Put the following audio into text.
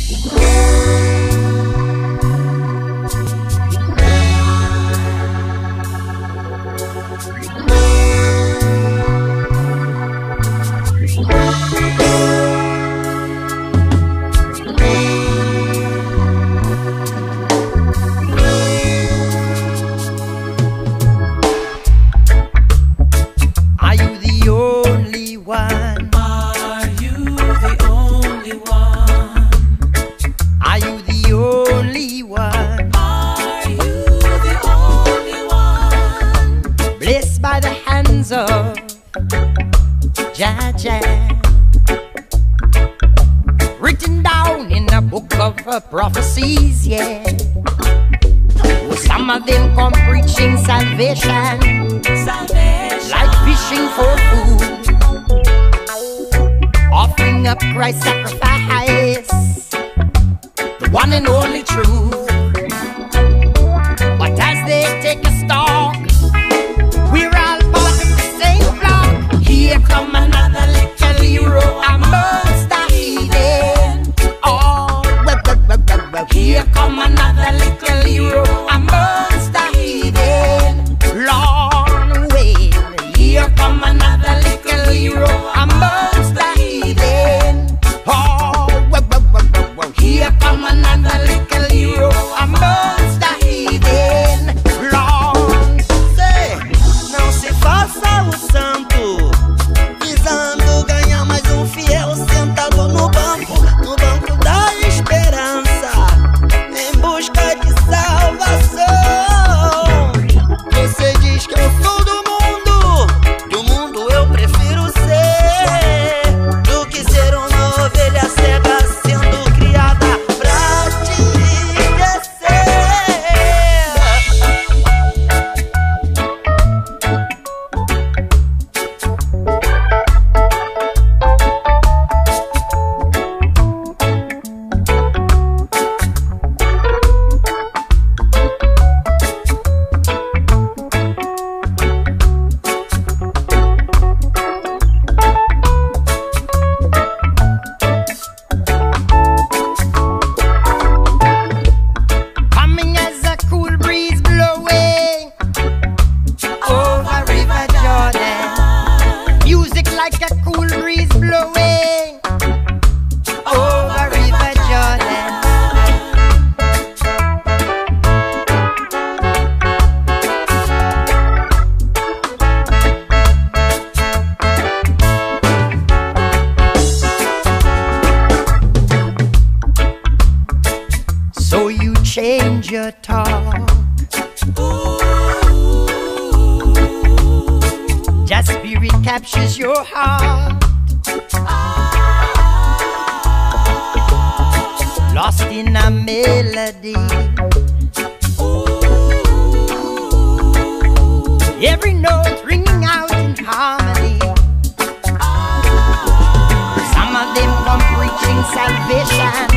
Written down in a book of prophecies, yeah. Oh, some of them come preaching salvation, like fishing for food, offering up Christ's sacrifice, the one and only truth. But as they take a stalk, we're all part of the same flock. Here come another little hero amongst the heathen. Oh, well. Here come another little hero amongst the heathen. Long way. Here come another little hero amongst the heathen. Oh, well. Here come another little hero amongst the heathen. Long. Sei, não se faça o santo, visando ganhar mais um fiel sentado no banco da esperança, em busca de salvação. Você diz que eu sou do mundo eu prefiro ser, do que ser uma ovelha cega sendo criada pra te descer. Coming as a cool breeze blowing over River Jordan. Music like a cool breeze blowing over River Jordan. So you change your talk, just spirit captures your heart, lost in a melody. Every note ringing out in harmony. Some of them come preaching salvation,